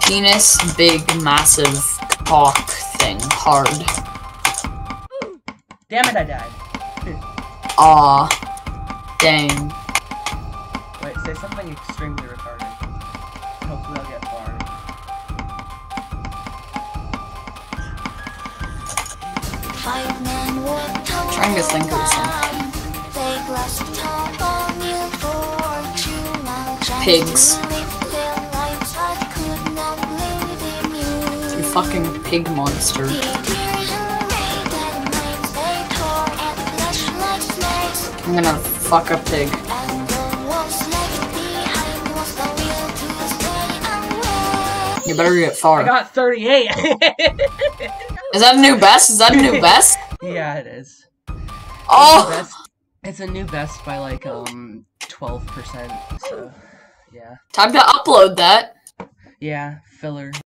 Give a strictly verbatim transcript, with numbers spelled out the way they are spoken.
Penis, big, massive, cock thing, hard. Damn it, I died. Aw. Dang. Wait, say something extremely retarded. Hopefully I'll get far. I'm trying to think of something. Pigs. You fucking pig monster. I'm gonna fuck a pig. You better get far. I got thirty-eight! Is that a new best? Is that a new best? Yeah, it is. Oh! It's a, best, it's a new best by like, um, twelve percent, so, yeah. Time to upload that. Yeah, filler.